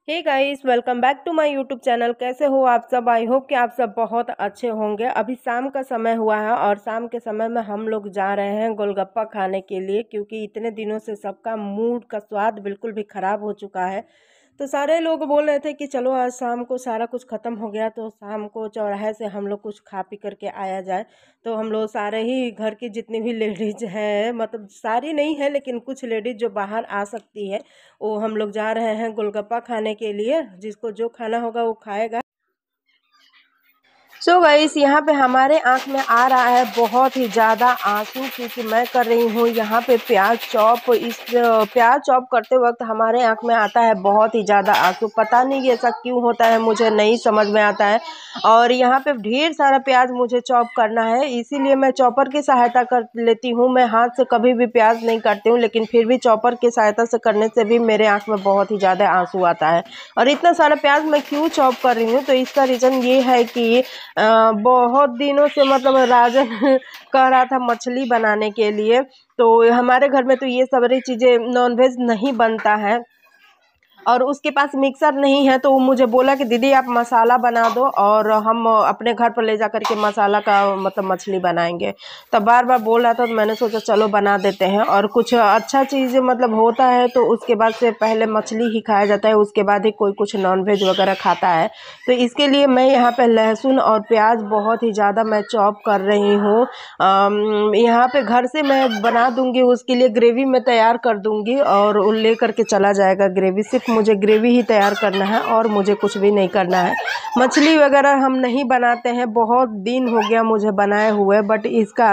Hey guys, welcome back to my YouTube channel. कैसे हो आप सब? आई होप कि आप सब बहुत अच्छे होंगे। अभी शाम का समय हुआ है और शाम के समय में हम लोग जा रहे हैं गोलगप्पा खाने के लिए, क्योंकि इतने दिनों से सबका मूड का स्वाद बिल्कुल भी ख़राब हो चुका है। तो सारे लोग बोल रहे थे कि चलो आज शाम को सारा कुछ ख़त्म हो गया तो शाम को चौराहे से हम लोग कुछ खा पी करके आया जाए। तो हम लोग सारे ही घर की जितनी भी लेडीज हैं, मतलब सारी नहीं है लेकिन कुछ लेडीज जो बाहर आ सकती है, वो हम लोग जा रहे हैं गोलगप्पा खाने के लिए। जिसको जो खाना होगा वो खाएगा। सो गाइस, यहाँ पे हमारे आंख में आ रहा है बहुत ही ज़्यादा आंसू, क्योंकि मैं कर रही हूँ यहाँ पे प्याज चॉप। इस प्याज चॉप करते वक्त हमारे आंख में आता है बहुत ही ज़्यादा आंसू। पता नहीं ऐसा क्यों होता है, मुझे नहीं समझ में आता है। और यहाँ पे ढेर सारा प्याज मुझे चॉप करना है, इसीलिए मैं चॉपर की सहायता कर लेती हूँ। मैं हाथ से कभी भी प्याज नहीं काटती हूँ, लेकिन फिर भी चॉपर की सहायता से करने से भी मेरे आँख में बहुत ही ज़्यादा आंसू आता है। और इतना सारा प्याज मैं क्यों चॉप कर रही हूँ, तो इसका रीज़न ये है कि बहुत दिनों से मतलब राजन कह रहा था मछली बनाने के लिए। तो हमारे घर में तो ये सारी चीज़ें नॉनवेज नहीं बनता है और उसके पास मिक्सर नहीं है। तो वो मुझे बोला कि दीदी आप मसाला बना दो और हम अपने घर पर ले जा कर के मसाला का मतलब मछली बनाएंगे। तब बार बार बोल रहा था तो मैंने सोचा चलो बना देते हैं। और कुछ अच्छा चीज़ मतलब होता है तो उसके बाद से पहले मछली ही खाया जाता है, उसके बाद ही कोई कुछ नॉनवेज वगैरह खाता है। तो इसके लिए मैं यहाँ पे लहसुन और प्याज बहुत ही ज़्यादा मैं चॉप कर रही हूँ। यहाँ पे घर से मैं बना दूँगी, उसके लिए ग्रेवी मैं तैयार कर दूँगी और वो ले करके चला जाएगा ग्रेवी। सिर्फ मुझे ग्रेवी ही तैयार करना है और मुझे कुछ भी नहीं करना है। मछली वगैरह हम नहीं बनाते हैं, बहुत दिन हो गया मुझे बनाए हुए, बट इसका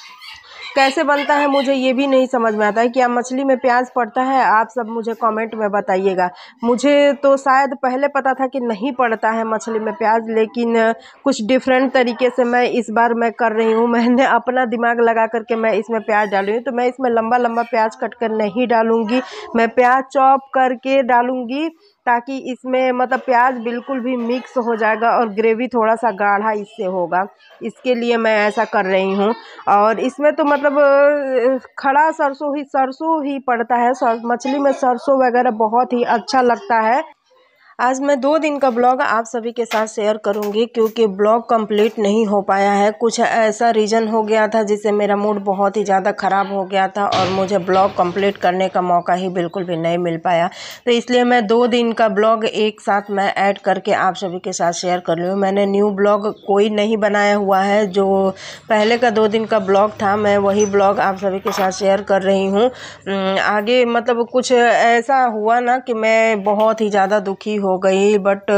कैसे बनता है मुझे ये भी नहीं समझ में आता है। क्या मछली में प्याज पड़ता है? आप सब मुझे कमेंट में बताइएगा। मुझे तो शायद पहले पता था कि नहीं पड़ता है मछली में प्याज, लेकिन कुछ डिफरेंट तरीके से मैं इस बार मैं कर रही हूँ। मैंने अपना दिमाग लगा करके मैं इसमें प्याज डाली हूँ। तो मैं इसमें लंबा लंबा प्याज कट कर नहीं डालूँगी, मैं प्याज चॉप करके डालूँगी, ताकि इसमें मतलब प्याज बिल्कुल भी मिक्स हो जाएगा और ग्रेवी थोड़ा सा गाढ़ा इससे होगा। इसके लिए मैं ऐसा कर रही हूँ। और इसमें तो मतलब खड़ा सरसों ही पड़ता है। मछली में सरसों वगैरह बहुत ही अच्छा लगता है। आज मैं 2 दिन का ब्लॉग आप सभी के साथ शेयर करूंगी, क्योंकि ब्लॉग कंप्लीट नहीं हो पाया है। कुछ ऐसा रीज़न हो गया था जिससे मेरा मूड बहुत ही ज़्यादा ख़राब हो गया था और मुझे ब्लॉग कंप्लीट करने का मौका ही बिल्कुल भी नहीं मिल पाया। तो इसलिए मैं 2 दिन का ब्लॉग एक साथ मैं ऐड करके आप सभी के साथ शेयर कर रही हूँ। मैंने न्यू ब्लॉग कोई नहीं बनाया हुआ है, जो पहले का 2 दिन का ब्लॉग था मैं वही ब्लॉग आप सभी के साथ शेयर कर रही हूँ। आगे मतलब कुछ ऐसा हुआ ना कि मैं बहुत ही ज़्यादा दुखी हो गई, बट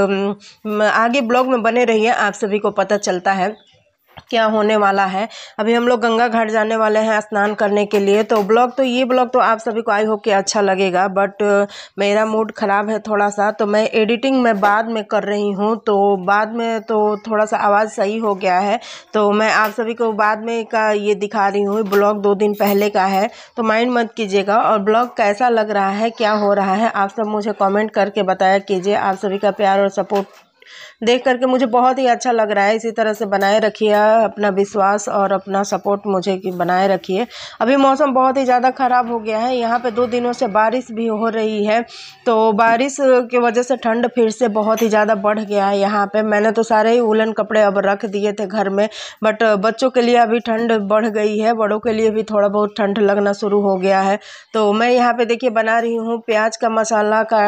आगे ब्लॉग में बने रहिए, आप सभी को पता चलता है क्या होने वाला है। अभी हम लोग गंगा घाट जाने वाले हैं स्नान करने के लिए। तो ये ब्लॉग तो आप सभी को आई होप कि अच्छा लगेगा, बट मेरा मूड ख़राब है थोड़ा सा, तो मैं एडिटिंग में बाद में कर रही हूँ। तो बाद में तो थोड़ा सा आवाज़ सही हो गया है, तो मैं आप सभी को बाद में का ये दिखा रही हूँ। ब्लॉग 2 दिन पहले का है, तो माइंड मत कीजिएगा। और ब्लॉग कैसा लग रहा है, क्या हो रहा है, आप सब मुझे कमेंट करके बताया कीजिए। आप सभी का प्यार और सपोर्ट देख करके मुझे बहुत ही अच्छा लग रहा है। इसी तरह से बनाए रखिए अपना विश्वास और अपना सपोर्ट मुझे कि बनाए रखिए। अभी मौसम बहुत ही ज़्यादा ख़राब हो गया है, यहाँ पे 2 दिनों से बारिश भी हो रही है। तो बारिश की वजह से ठंड फिर से बहुत ही ज़्यादा बढ़ गया है यहाँ पे। मैंने तो सारे ही वूलन कपड़े अब रख दिए थे घर में, बट बच्चों के लिए अभी ठंड बढ़ गई है, बड़ों के लिए भी थोड़ा बहुत ठंड लगना शुरू हो गया है। तो मैं यहाँ पे देखिए बना रही हूँ प्याज का मसाला का।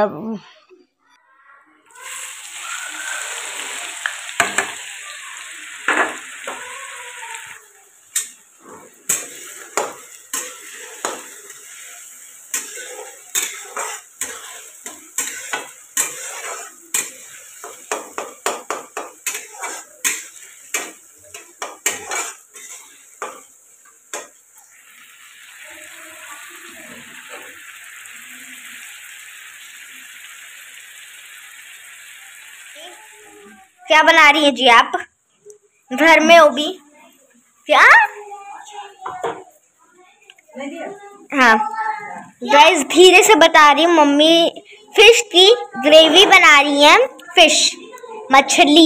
क्या बना रही हैं जी आप? घर में हो भी क्या? हाँ गाइस, धीरे से बता रही हूँ। मम्मी फिश की ग्रेवी बना रही है, फिश मछली।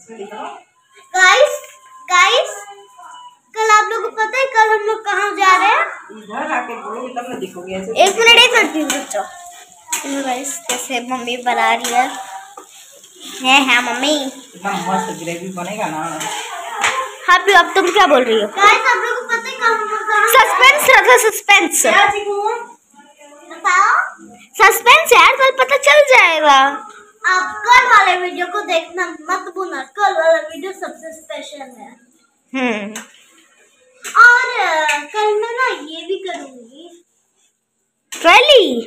गाइस गाइस, कल आप लोगों को पता है कल हम लोग कहाँ जा रहे हैं? 1 मिनट, 1 मिनट बच्चों। गाइस कैसे मम्मी बना रही है मम्मी इतना मस्त ग्रेवी बनेगा ना। हाँ अब तुम क्या बोल रही हो? गाइस आप लोगों को पता है कहाँ सस्पेंस रखा, सस्पेंस बताओ, सस्पेंस यार, कल पता चल जाएगा। आप कल वाले वीडियो को देखना मत भूलना, कल वाला वीडियो सबसे स्पेशल है। और कल मैं ना ये भी करूंगी ट्रेली।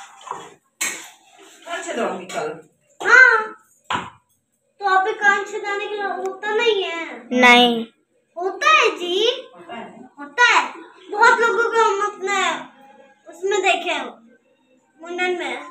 कल हाँ तो अभी कान छुड़ाने के लिए होता नहीं है। नहीं होता है जी, होता है। बहुत लोगों को हम अपने उसमें देखे मुंडन में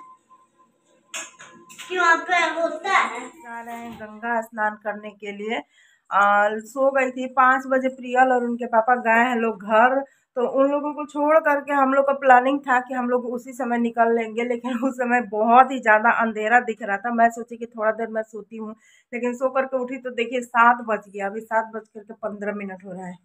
कि वहाँ पे होता है। जा रहे हैं गंगा स्नान करने के लिए। सो गई थी 5 बजे प्रियल और उनके पापा गए हैं लोग घर, तो उन लोगों को छोड़ करके हम लोग का प्लानिंग था कि हम लोग उसी समय निकल लेंगे, लेकिन उस समय बहुत ही ज़्यादा अंधेरा दिख रहा था। मैं सोची कि थोड़ा देर मैं सोती हूँ, लेकिन सो करके उठी तो देखिए 7 बज गया। अभी 7:15 हो रहा है।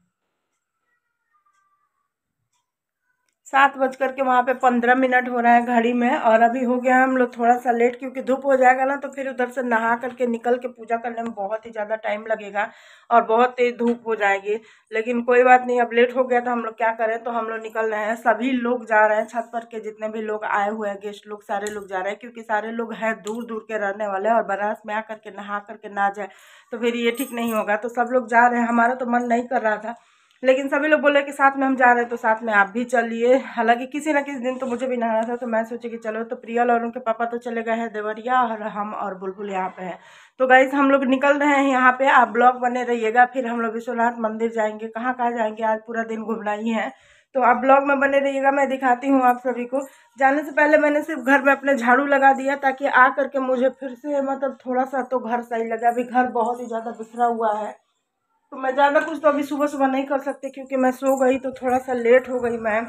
7 वहाँ पे 15 हो रहा है घड़ी में। और अभी हो गया हम लोग थोड़ा सा लेट, क्योंकि धूप हो जाएगा ना तो फिर उधर से नहा करके निकल के पूजा करने में बहुत ही ज़्यादा टाइम लगेगा और बहुत तेज धूप हो जाएगी। लेकिन कोई बात नहीं, अब लेट हो गया तो हम लोग क्या करें, तो हम लोग निकल रहे हैं। सभी लोग जा रहे हैं, छत पर के जितने भी लोग आए हुए हैं गेस्ट लोग, सारे लोग जा रहे हैं, क्योंकि सारे लोग हैं दूर दूर के रहने वाले, और बनारस में आकर के नहा करके ना जाए तो फिर ये ठीक नहीं होगा। तो सब लोग जा रहे हैं। हमारा तो मन नहीं कर रहा था, लेकिन सभी लोग बोले कि साथ में हम जा रहे हैं तो साथ में आप भी चलिए। हालांकि किसी न किसी दिन तो मुझे भी नहाना था, तो मैं सोची कि चलो। तो प्रियल और उनके पापा तो चले गए हैं देवरिया, और हम और बुलबुल यहाँ पे हैं। तो गाइस हम लोग निकल रहे हैं यहाँ पे। आप ब्लॉग बने रहिएगा। फिर हम लोग विश्वनाथ मंदिर जाएंगे। कहाँ कहाँ जाएंगे, आज पूरा दिन घूमना ही है, तो आप ब्लॉग में बने रहिएगा। मैं दिखाती हूँ आप सभी को। जाने से पहले मैंने सिर्फ घर में अपने झाड़ू लगा दिया, ताकि आ करके मुझे फिर से मतलब थोड़ा सा तो घर सही लगा। अभी घर बहुत ही ज़्यादा बिखरा हुआ है, तो मैं ज़्यादा कुछ तो अभी सुबह सुबह नहीं कर सकती, क्योंकि मैं सो गई तो थोड़ा सा लेट हो गई मैं।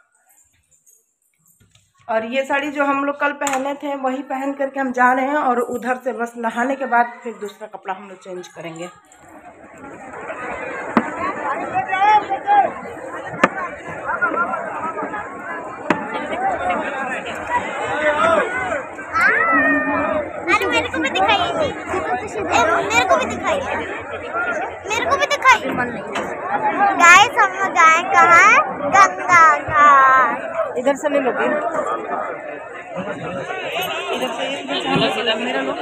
और ये साड़ी जो हम लोग कल पहने थे वही पहन करके हम जा रहे हैं, और उधर से बस नहाने के बाद फिर दूसरा कपड़ा हम लोग चेंज करेंगे। अरे मेरे को भी दिखाइए, मेरे को भी दिखाइए, मेरे को भी दिखाइए। गाइस हम लोग गए कहाँ? गंगा घाट। इधर से ले लो, इधर से मेरा लो।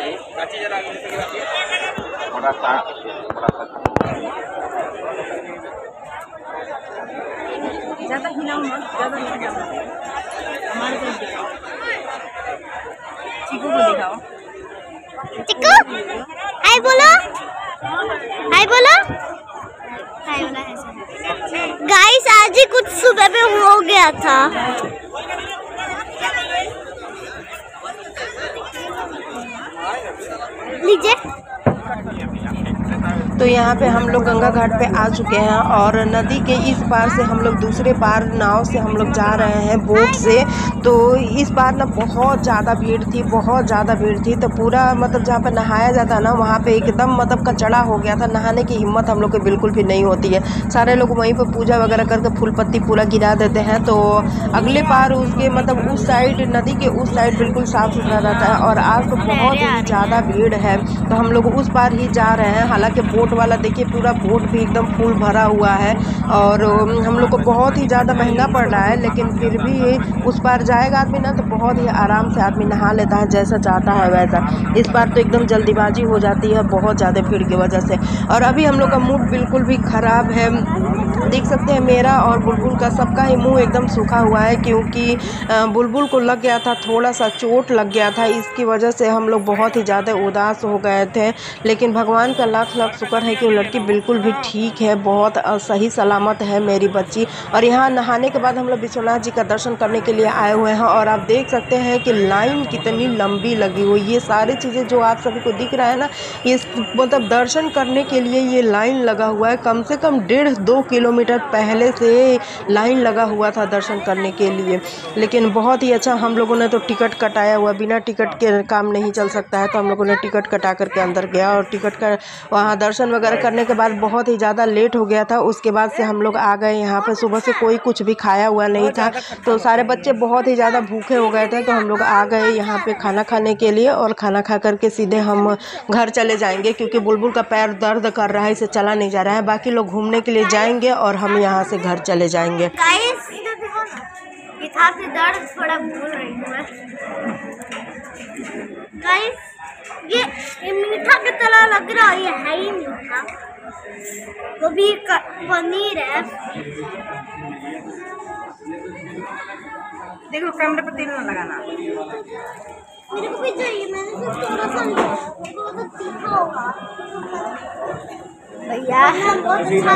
ज़्यादा हिलाओ मत, ज़्यादा हिलाओ। हमारे को दिखाओ, चीकू को दिखाओ। चिक्कू हाय बोलो, हाय बोलो, हाय बोला है। गाइस आज ही कुछ सुबह पे हो गया था। लीजिए। तो यहाँ पे हम लोग गंगा घाट पे आ चुके हैं, और नदी के इस पार से हम लोग दूसरे पार नाव से हम लोग जा रहे हैं, बोट से। तो इस बार ना बहुत ज़्यादा भीड़ थी, बहुत ज़्यादा भीड़ थी। तो पूरा मतलब जहाँ पे नहाया जाता है ना, वहाँ पे एकदम मतलब कचड़ा हो गया था। नहाने की हिम्मत हम लोग की बिल्कुल भी नहीं होती है। सारे लोग वहीं पर पूजा वगैरह करके फूल पत्ती पूरा गिरा देते हैं। तो अगले पार उसके मतलब उस साइड, नदी के उस साइड बिल्कुल साफ़ सुथरा रहता है, और आज तो बहुत ही ज़्यादा भीड़ है, तो हम लोग उस पार ही जा रहे हैं। हालांकि बोट वाला देखिए पूरा बोट भी एकदम फुल भरा हुआ है, और हम लोग को बहुत ही ज़्यादा महंगा पड़ रहा है, लेकिन फिर भी उस पार जाएगा आदमी ना तो बहुत ही आराम से आदमी नहा लेता है, जैसा चाहता है वैसा। इस बार तो एकदम जल्दीबाजी हो जाती है बहुत ज़्यादा भीड़ की वजह से। और अभी हम लोग का मूड बिल्कुल भी ख़राब है, देख सकते हैं मेरा और बुलबुल का, सबका ही मुँह एकदम सूखा हुआ है, क्योंकि बुलबुल को लग गया था, थोड़ा सा चोट लग गया था। इसकी वजह से हम लोग बहुत ही ज़्यादा उदास हो गए थे। लेकिन भगवान का लाख लाख शुक्र है कि वो लड़की बिल्कुल भी ठीक है, बहुत सही सलामत है मेरी बच्ची। और यहाँ नहाने के बाद हम लोग विश्वनाथ जी का दर्शन करने के लिए आए हुए हैं, और आप देख सकते हैं कि लाइन कितनी लंबी लगी हुई। ये सारी चीज़ें जो आप सभी को दिख रहा है ना, ये मतलब दर्शन करने के लिए ये लाइन लगा हुआ है। कम से कम 1.5-2 किलोमीटर पहले से लाइन लगा हुआ था दर्शन करने के लिए। लेकिन बहुत ही अच्छा, हम लोगों ने तो टिकट कटाया हुआ, बिना टिकट के काम नहीं चल सकता है, तो हम लोगों ने टिकट कटा करके अंदर गया, और टिकट का वहाँ दर्शन स्नान वगैरह करने के बाद बहुत ही ज़्यादा लेट हो गया था। उसके बाद से हम लोग आ गए यहाँ पर। सुबह से कोई कुछ भी खाया हुआ नहीं था, तो सारे बच्चे बहुत ही ज़्यादा भूखे हो गए थे। तो हम लोग आ गए यहाँ पे खाना खाने के लिए, और खाना खा करके सीधे हम घर चले जाएंगे, क्योंकि बुलबुल का पैर दर्द कर रहा है, इसे चला नहीं जा रहा है। बाकी लोग घूमने के लिए जाएंगे और हम यहाँ से घर चले जाएंगे। दर्द थोड़ा भूल रही हूँ गाइस, ये मीठा की तरह लग रहा है, ये है ही मीठा। वो भी पनीर है। देखो कैमरे पर तेल ना लगाना। मेरे को भी चाहिए, मैंने सिर्फ थोड़ा सा लिया, मेरे को तो तीखा होगा भैया। बहुत अच्छा